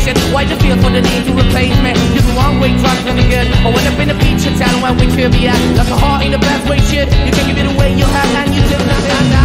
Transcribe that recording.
station. Why you feel for the need to replace me? You're the wrong way, drunk and good. I went up in a feature town when we could be at. Like a heart in a best way, shit. You can give it away, you have, and you did not.